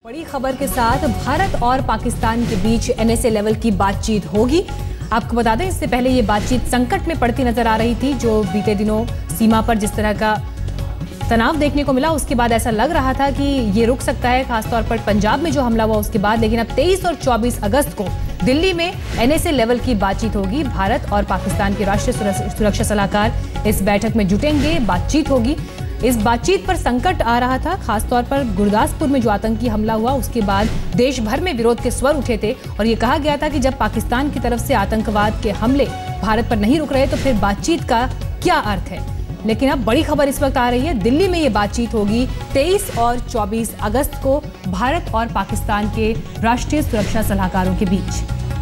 बड़ी खबर के साथ भारत और पाकिस्तान के बीच एनएसए लेवल की बातचीत होगी। आपको बता दें, इससे पहले ये बातचीत संकट में पड़ती नजर आ रही थी। जो बीते दिनों सीमा पर जिस तरह का तनाव देखने को मिला, उसके बाद ऐसा लग रहा था कि ये रुक सकता है, खासतौर पर पंजाब में जो हमला हुआ उसके बाद। लेकिन अब 23 और 24 अगस्त को दिल्ली में एनएसए लेवल की बातचीत होगी। भारत और पाकिस्तान के राष्ट्रीय सुरक्षा सलाहकार इस बैठक में जुटेंगे, बातचीत होगी। इस बातचीत पर संकट आ रहा था, खासतौर पर गुरदासपुर में जो आतंकी हमला हुआ उसके बाद देश भर में विरोध के स्वर उठे थे और ये कहा गया था कि जब पाकिस्तान की तरफ से आतंकवाद के हमले भारत पर नहीं रुक रहे तो फिर बातचीत का क्या अर्थ है। लेकिन अब बड़ी खबर इस वक्त आ रही है, दिल्ली में ये बातचीत होगी 23 और 24 अगस्त को भारत और पाकिस्तान के राष्ट्रीय सुरक्षा सलाहकारों के बीच।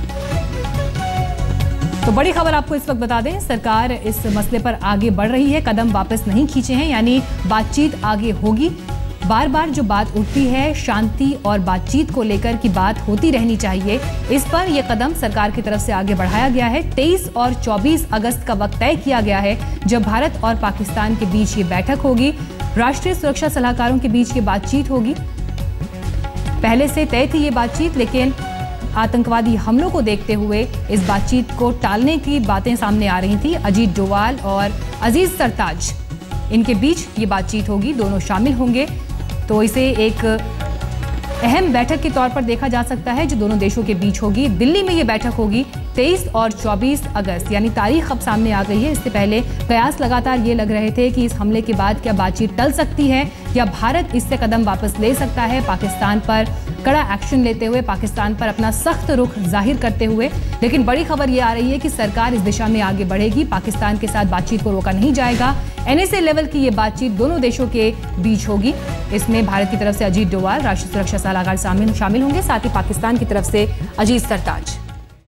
तो बड़ी खबर आपको इस वक्त बता दें, सरकार इस मसले पर आगे बढ़ रही है, कदम वापस नहीं खींचे हैं, यानी बातचीत आगे होगी। बार बार जो बात उठती है शांति और बातचीत को लेकर की बात होती रहनी चाहिए, इस पर यह कदम सरकार की तरफ से आगे बढ़ाया गया है। 23 और 24 अगस्त का वक्त तय किया गया है जब भारत और पाकिस्तान के बीच ये बैठक होगी, राष्ट्रीय सुरक्षा सलाहकारों के बीच ये बातचीत होगी। पहले से तय थी ये बातचीत, लेकिन आतंकवादी हमलों को देखते हुए इस बातचीत को टालने की बातें सामने आ रही थी। अजीत डोवाल और अजीज सरताज, इनके बीच ये बातचीत होगी, दोनों शामिल होंगे। तो इसे एक अहम बैठक के तौर पर देखा जा सकता है जो दोनों देशों के बीच होगी। दिल्ली में ये बैठक होगी 23 और 24 अगस्त, यानी तारीख अब सामने आ गई है। इससे पहले कयास लगातार ये लग रहे थे कि इस हमले के बाद क्या बातचीत टल सकती है या भारत इससे कदम वापस ले सकता है, पाकिस्तान पर कड़ा एक्शन लेते हुए, पाकिस्तान पर अपना सख्त रुख जाहिर करते हुए। लेकिन बड़ी खबर ये आ रही है कि सरकार इस दिशा में आगे बढ़ेगी, पाकिस्तान के साथ बातचीत को रोका नहीं जाएगा। एनएसए लेवल की ये बातचीत दोनों देशों के बीच होगी। इसमें भारत की तरफ से अजीत डोवाल राष्ट्रीय सुरक्षा सलाहकार शामिल होंगे, साथ ही पाकिस्तान की तरफ से अजीज सरताज।